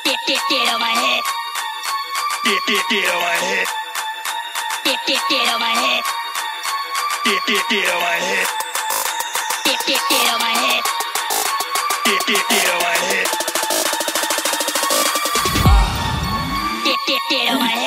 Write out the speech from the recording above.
Get on my head. Get on my head. Get on my head. Get on my head. Get on my head. Get on my head. Get on my head.